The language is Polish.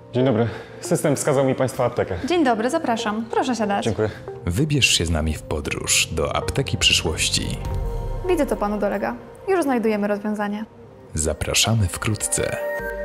Dzień dobry. System wskazał mi Państwa aptekę. Dzień dobry, zapraszam. Proszę siadać. Dziękuję. Wybierz się z nami w podróż do apteki przyszłości. Widzę, co panu dolega. Już znajdujemy rozwiązanie. Zapraszamy wkrótce.